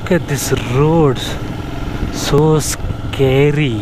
Look at these roads, so scary.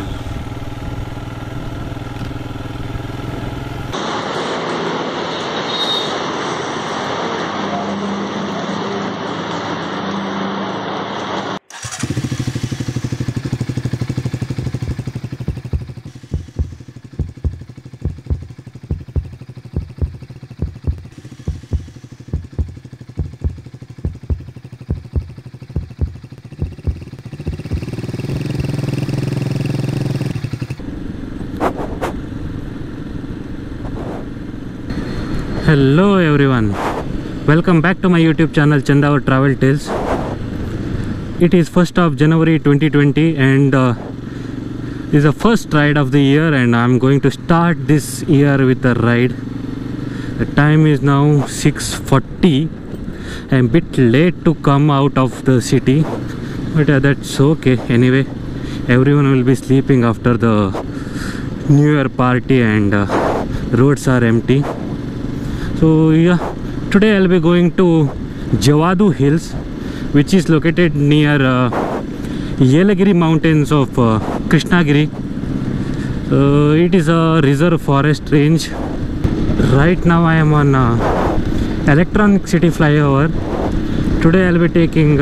Hello everyone, welcome back to my YouTube channel Javadhu Travel Tales. It is 1st of January 2020 and this is the first ride of the year, and I'm going to start this year with a ride. The time is now 6:40. I'm a bit late to come out of the city, but that's okay. Anyway, everyone will be sleeping after the New Year party and roads are empty. So yeah, today I'll be going to Jawadhu Hills, which is located near Yelagiri mountains of Krishnagiri. It is a reserve forest range. Right now I am on Electronic City flyover. Today I'll be taking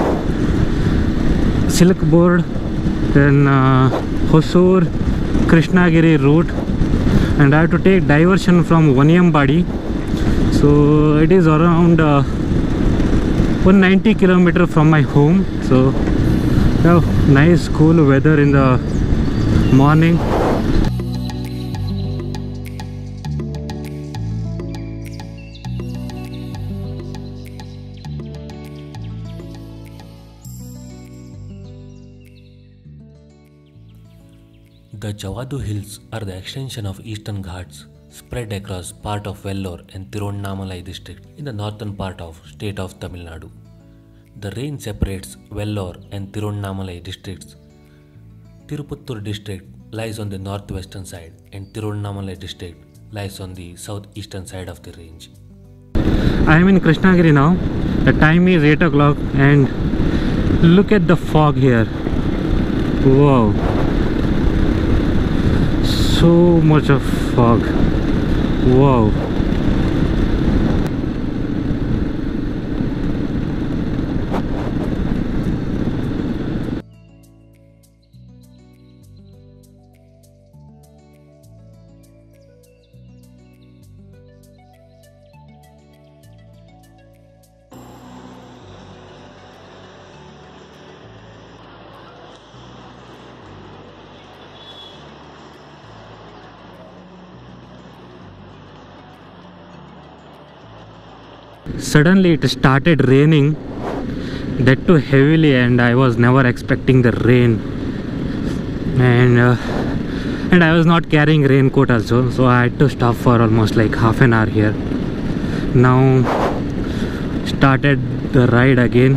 Silk Board, then Hosur Krishnagiri route, and I have to take diversion from Vaniyambadi. So it is around 190 km from my home. So nice cool weather in the morning. The Jawadhu Hills are the extension of Eastern Ghats spread across part of Vellore and Tiruvannamalai district in the northern part of state of Tamil Nadu. The range separates Vellore and Tiruvannamalai districts. Tirupattur district lies on the northwestern side and Tiruvannamalai district lies on the southeastern side of the range. I am in Krishnagiri now. The time is 8 o'clock and look at the fog here. Wow, so much of fog. Wow. Suddenly it started raining, that too heavily, and I was never expecting the rain, and I was not carrying raincoat also, so I had to stop for almost like half an hour here. Now started the ride again.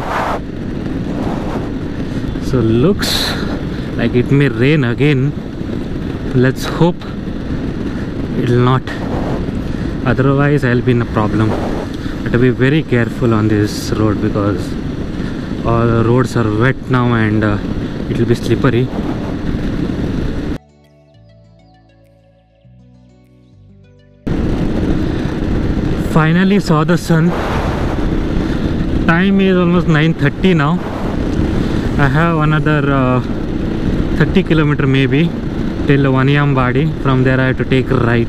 So looks like it may rain again. Let's hope it will not, otherwise I'll be in a problem. To be very careful on this road because all the roads are wet now and it will be slippery. Finally saw the sun. Time is almost 9:30 now. I have another 30 km maybe till Vaniyambadi. From there I have to take a right.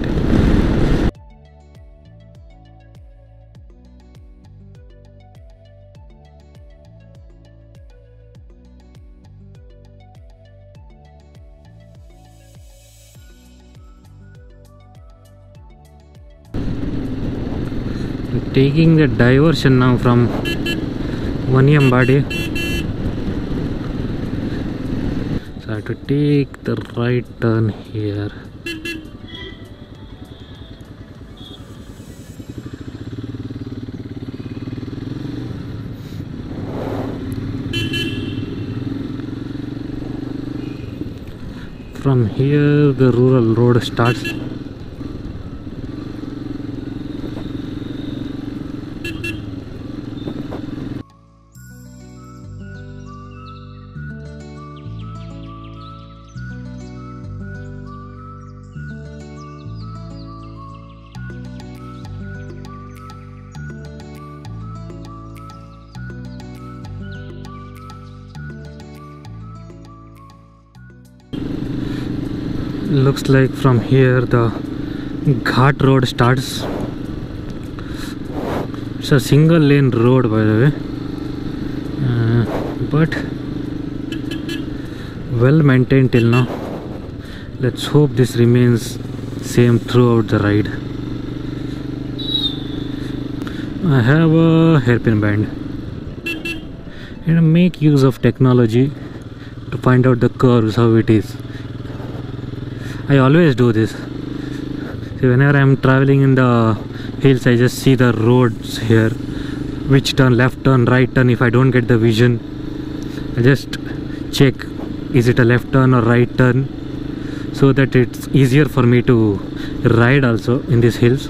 Taking the diversion now from Vaniyambadi, so I have to take the right turn here. From here the rural road starts. Looks like from here the Ghat road starts. It's a single lane road, by the way, but well maintained till now. Let's hope this remains same throughout the ride. I have a hairpin band and make use of technology to find out the curves, how it is. I always do this. See, whenever I am traveling in the hills, I just see the roads here, which turn, left turn, right turn. If I don't get the vision, I just check, is it a left turn or right turn, so that it's easier for me to ride also in these hills.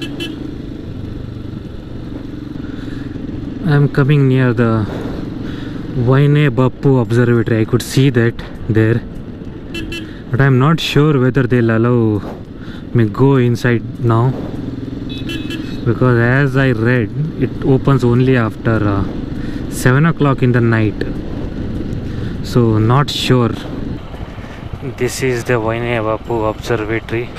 I am coming near the Vaniyambadi observatory. I could see that there, but I am not sure whether they'll allow me go inside now, because as I read, it opens only after 7 o'clock in the night, so not sure. This is the Vaniyambadi observatory.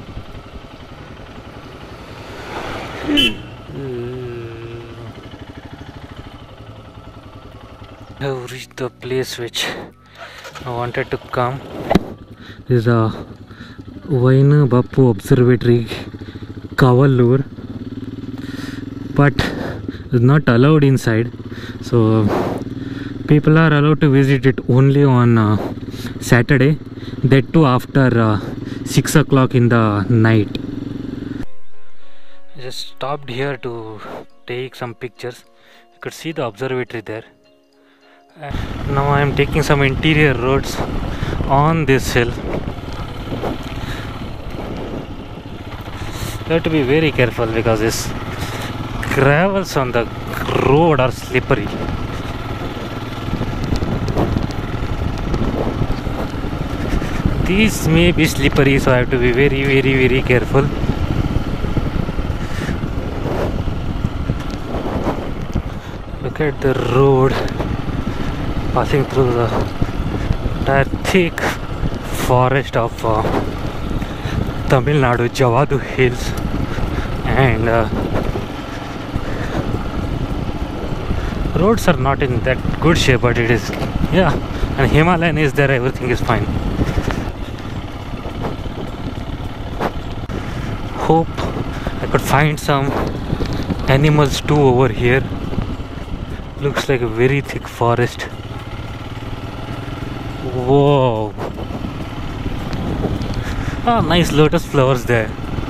I have reached the place which I wanted to come. This is a Vaniyambadi observatory, Polur, but it's not allowed inside, so people are allowed to visit it only on Saturday, that too after 6 o'clock in the night. I just stopped here to take some pictures. You could see the observatory there. Now I am taking some interior roads on this hill. You have to be very careful because this gravels on the road are slippery. These may be slippery, so I have to be very careful. Look at the road passing through the entire thick forest of Tamil Nadu, Jawadhu Hills, and roads are not in that good shape, but it is, yeah, and Himalayan is there, everything is fine. Hope I could find some animals too over here. Looks like a very thick forest. Whoa! Ah, nice lotus flowers there.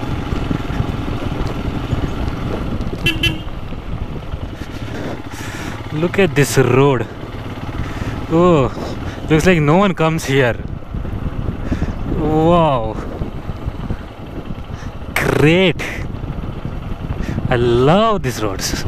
Look at this road. Oh, looks like no one comes here. Wow! Great! I love these roads.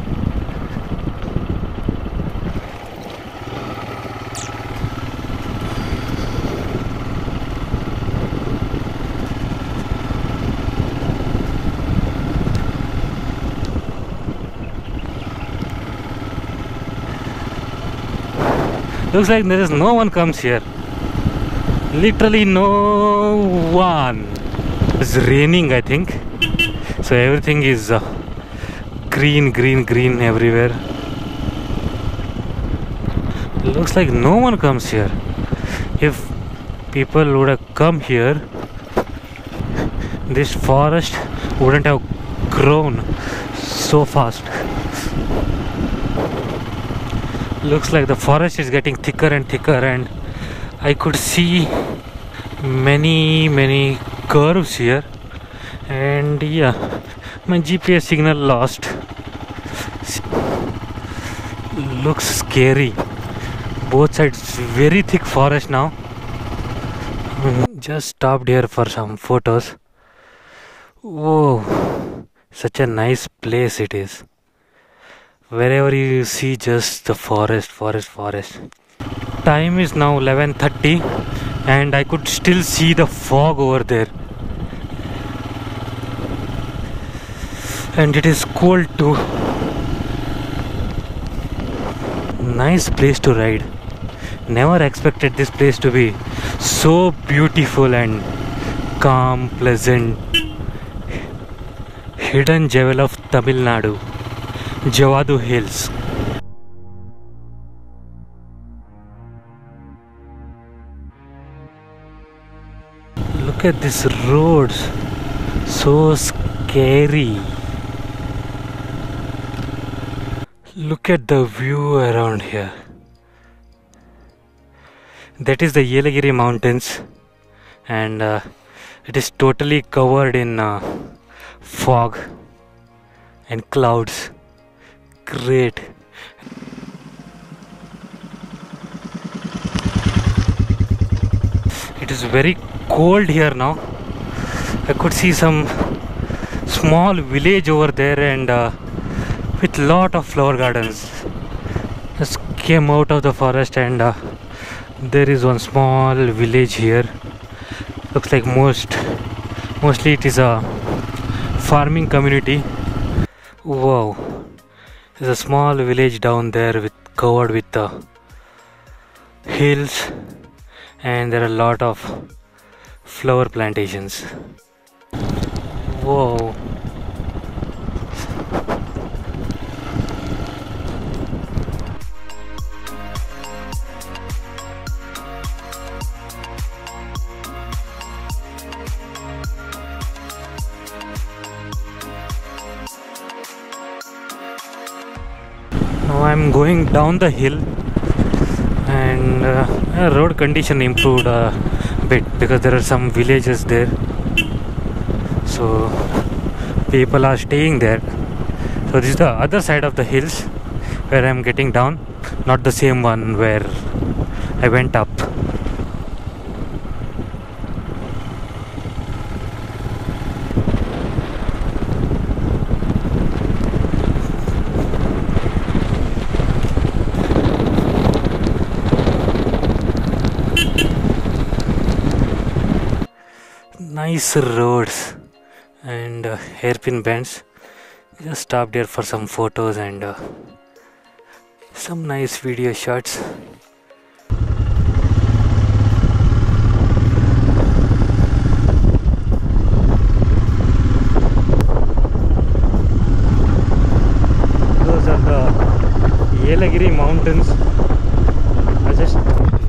Looks like there is no one comes here. Literally no one. It's raining, I think. So everything is green everywhere. Looks like no one comes here. If people would have come here, this forest wouldn't have grown so fast. Looks like the forest is getting thicker and thicker, and I could see many curves here, and yeah, my GPS signal lost. Looks scary. Both sides very thick forest now. Just stopped here for some photos. Whoa, such a nice place it is. Wherever you see just the forest. Time is now 11:30 and I could still see the fog over there. And it is cold too. Nice place to ride. Never expected this place to be so beautiful and calm, pleasant, hidden jewel of Tamil Nadu, Jawadhu Hills. Look at these roads, so scary. Look at the view around here. That is the Yelagiri mountains, and it is totally covered in fog and clouds. Great. It is very cold here now. I could see some small village over there, and with lot of flower gardens. Just came out of the forest, and there is one small village here. Looks like mostly it is a farming community. Wow, there's a small village down there covered with hills, and there are a lot of flower plantations. Whoa. Now I'm going down the hill, and road condition improved a bit because there are some villages there, so people are staying there. So this is the other side of the hills where I'm getting down, not the same one where I went up. Nice roads and hairpin bends. Just stopped here for some photos and some nice video shots. Those are the Yelagiri mountains. I just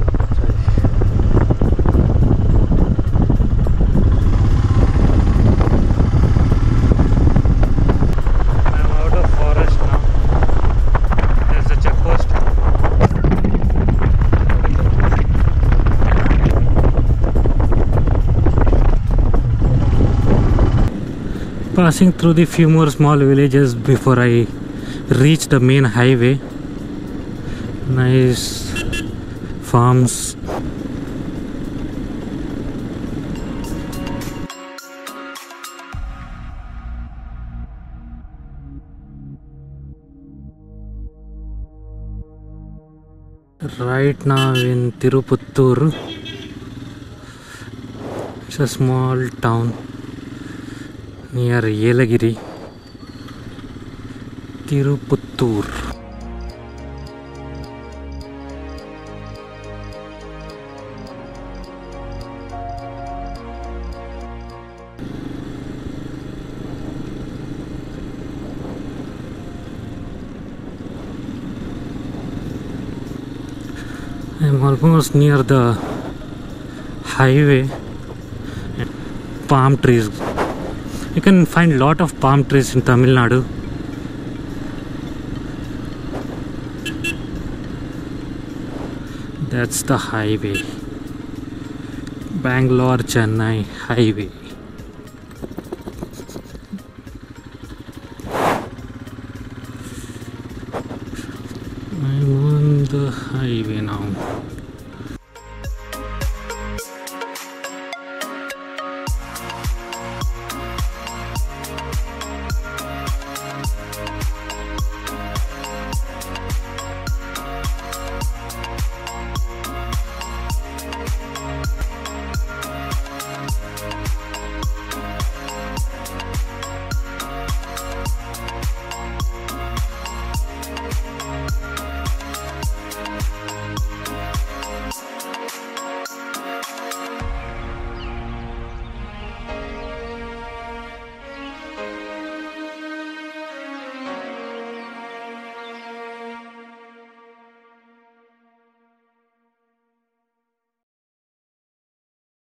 passing through the few more small villages before I reach the main highway. Nice farms. Right now in Tirupattur. It's a small town near Yelagiri, Tirupattur. I'm almost near the highway. Palm trees. You can find a lot of palm trees in Tamil Nadu. That's the highway. Bangalore Chennai highway. I'm on the highway now.